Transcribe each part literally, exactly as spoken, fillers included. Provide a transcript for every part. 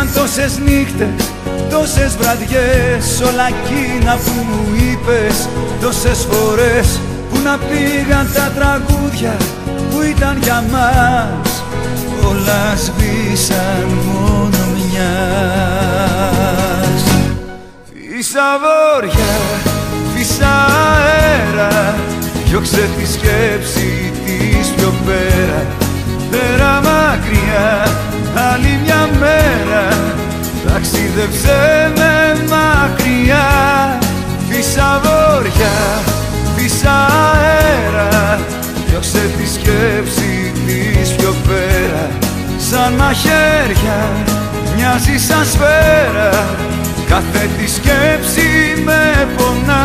πήγαν τόσες νύχτες, τόσες βραδιές, όλα εκείνα που μου είπες, τόσες φορές που να πήγαν τα τραγούδια που ήταν για μας, όλα σβήσαν μόνο μιας. Φύσα βόρεια, φύσα αέρα, διώξε τη σκέψη της πιο πέρα, πέρα μακριά, άλλη μια μέρα, ταξίδεψε με μακριά. Φύσα βόρεια, φύσα αέρα, διώξε τη σκέψη της πιο πέρα, σαν μαχαίρια, μοιάζει σαν σφαίρα, κάθε τη σκέψη με πονά.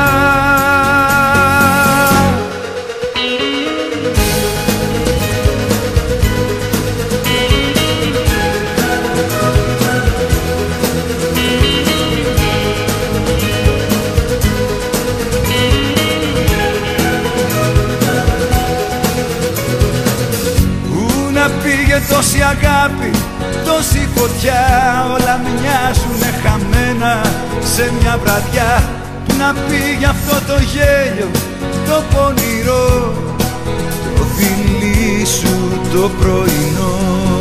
Πήγε τόση αγάπη, τόση φωτιά, όλα μοιάζουνε χαμένα σε μια βραδιά. Που να πήγε αυτό το γέλιο, το πονηρό, το φιλί σου το πρωινό.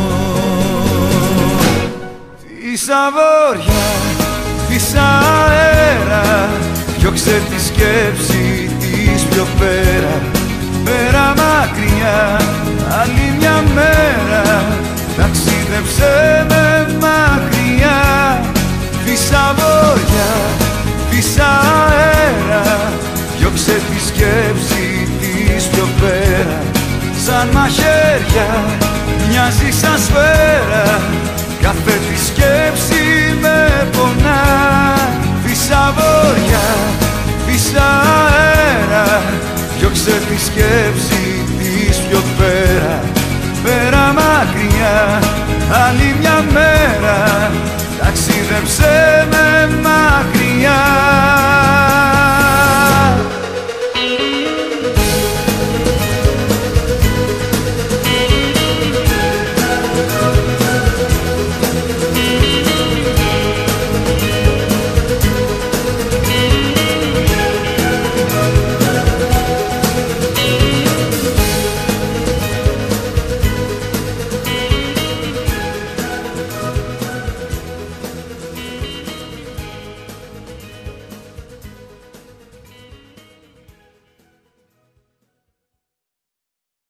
Φύσα βόρεια, φύσα αέρα, διώξε τη σκέψη της πιο πέρα, πέρα μακριά, άλλη μια μέρα, ταξίδεψε με μακριά. Φύσα βόρεια, φύσα αέρα, διώξε τη σκέψη της πιο πέρα, σαν μαχαίρια, μοιάζει σαν σφαίρα, κάθε τη σκέψη με πονά. Φύσα βόρεια, φύσα αέρα, διώξε τη σκέψη της πιο πέρα, πέρα μακριά, άλλη μια μέρα, ταξίδεψε με μακριά.